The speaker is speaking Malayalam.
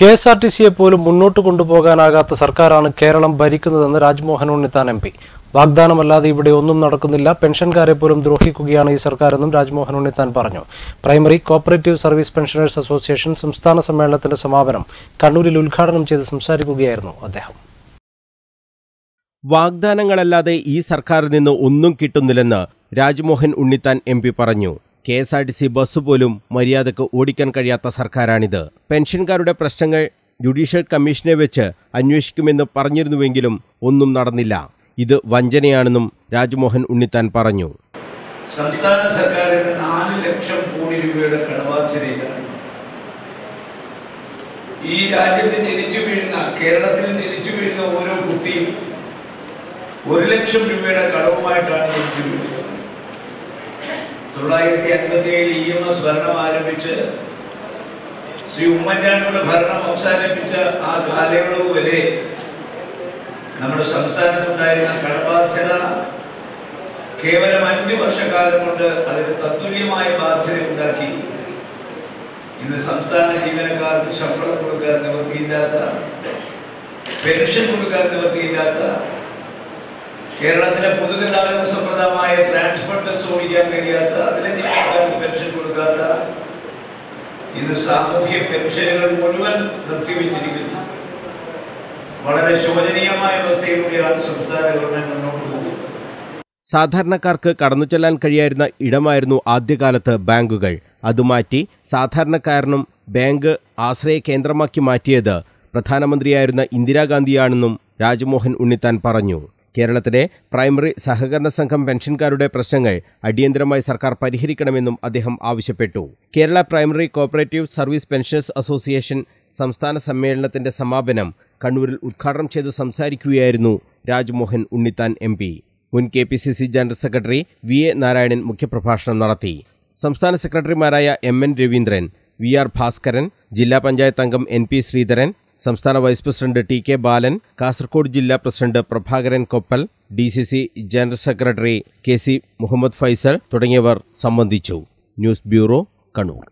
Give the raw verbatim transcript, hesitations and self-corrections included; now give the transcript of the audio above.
കെ എസ് ആർ ടി സിയെ പോലും മുന്നോട്ട് കൊണ്ടുപോകാനാകാത്ത സർക്കാരാണ് കേരളം ഭരിക്കുന്നതെന്ന് രാജ്മോഹൻ ഉണ്ണിത്താൻ എം പി. വാഗ്ദാനമല്ലാതെ ഇവിടെ ഒന്നും നടക്കുന്നില്ല, പെൻഷൻകാരെ പോലും ദ്രോഹിക്കുകയാണ് ഈ സർക്കാരെന്നും രാജ്മോഹൻ ഉണ്ണിത്താൻ പറഞ്ഞു. Primary cooperative service pensioners association സംസ്ഥാന സമ്മേളനത്തിന്റെ സമാപനം കണ്ണൂരിൽ ഉദ്ഘാടനം ചെയ്ത് സംസാരിക്കുകയായിരുന്നു അദ്ദേഹം. വാഗ്ദാനങ്ങളല്ലാതെ ഈ സർക്കാരിൽ നിന്ന് ഒന്നും കിട്ടുന്നില്ലെന്ന് രാജ്മോഹൻ ഉണ്ണിത്താൻ എം പി പറഞ്ഞു. K S R T C bus പോലും മര്യാദക്ക് ഓടിക്കാൻ കഴിയാത്ത സർക്കാരാണിത്. പെൻഷൻകാരുടെ പ്രശ്നങ്ങൾ ജുഡീഷ്യൽ കമ്മീഷനെ വെച്ച് അന്വേഷിക്കുമെന്ന് പറഞ്ഞിരുന്നുവെങ്കിലും ഒന്നും നടന്നില്ല. ഇത് വഞ്ചനയാണെന്നും രാജ്മോഹൻ ഉണ്ണിത്താൻ പറഞ്ഞു. സംസ്ഥാന സർക്കാരിന് നാല് ലക്ഷം കോടി രൂപയുടെ കടബാധ്യതയാണ്. ഈ രാജ്യത്ത് ജനിച്ചു വീഴുന്ന കേരളത്തിൽ ജനിച്ചു വീഴുന്ന ഓരോ കുട്ടിയും ഒരു ലക്ഷം രൂപയുടെ കടവുമായിട്ടാണ് ജനിച്ചു വീഴുന്നത്. തൊള്ളായിരത്തി അൻപത്തി ഏഴിൽ ഇ എം എസ് ഭരണം ആരംഭിച്ച് ശ്രീ ഉമ്മൻചാണ്ടിയുടെ ഭരണം അവസാനിപ്പിച്ച ആ കാലയളവ് വരെ നമ്മുടെ സംസ്ഥാനത്തുണ്ടായിരുന്ന കടബാധ്യത കേവലം അഞ്ചു വർഷക്കാലം കൊണ്ട് അതിന് തത്തുല്യമായ ബാധ്യത ഉണ്ടാക്കി. ഇന്ന് സംസ്ഥാന ജീവനക്കാർക്ക് ശമ്പളം കൊടുക്കാൻ നിവൃത്തിയില്ലാത്ത, പെൻഷൻ കൊടുക്കാൻ നിവൃത്തിയില്ലാത്ത, കേരളത്തിലെ പൊതുഗതാഗത സമ്പ്രദായമായ ട്രാൻസ്പോർട്ട് ബസ് ഓടിക്കാൻ കഴിയാത്ത, അതിലെ ജീവനക്കാർക്ക് പെൻഷൻ കൊടുക്കാത്ത, ഇന്ന് സാമൂഹ്യ പെൻഷനുകൾ മുഴുവൻ നിർത്തിവെച്ചിരിക്കുന്നു. വളരെ ശോചനീയമായ അവസ്ഥയിലൂടെയാണ് സംസ്ഥാന ഗവൺമെന്റ് മുന്നോട്ട് പോകുന്നത്. സാധാരണക്കാർക്ക് കടന്നു ചെല്ലാൻ കഴിയായിരുന്ന ഇടമായിരുന്നു ആദ്യകാലത്ത് ബാങ്കുകൾ. അതുമാറ്റി സാധാരണക്കാരനും ബാങ്ക് ആശ്രയ കേന്ദ്രമാക്കി മാറ്റിയത് പ്രധാനമന്ത്രിയായിരുന്ന ഇന്ദിരാഗാന്ധിയാണെന്നും രാജ്മോഹൻ ഉണ്ണിത്താൻ പറഞ്ഞു. കേരളത്തിലെ പ്രൈമറി സഹകരണ സംഘം പെൻഷൻകാരുടെ പ്രശ്നങ്ങൾ അടിയന്തരമായി സർക്കാർ പരിഹരിക്കണമെന്നും അദ്ദേഹം ആവശ്യപ്പെട്ടു. Kerala primary cooperative service pensioners association സംസ്ഥാന സമ്മേളനത്തിന്റെ സമാപനം കണ്ണൂരിൽ ഉദ്ഘാടനം ചെയ്ത് സംസാരിക്കുകയായിരുന്നു രാജ്മോഹൻ ഉണ്ണിത്താൻ എം പി. മുൻ K P C C general secretary V A Narayanan മുഖ്യപ്രഭാഷണം നടത്തി. സംസ്ഥാന സെക്രട്ടറിമാരായ M N Raveendran, V R Bhaskaran, ജില്ലാ പഞ്ചായത്ത് അംഗം എൻ പി ശ്രീധരൻ, സംസ്ഥാന vice president T K Balan, Kasaragod ജില്ലാ president Prabhakaran Koppal, D C C general secretary K C Muhammad Faisal തുടങ്ങിയവർ സംബന്ധിച്ചു. News bureau, Kannur.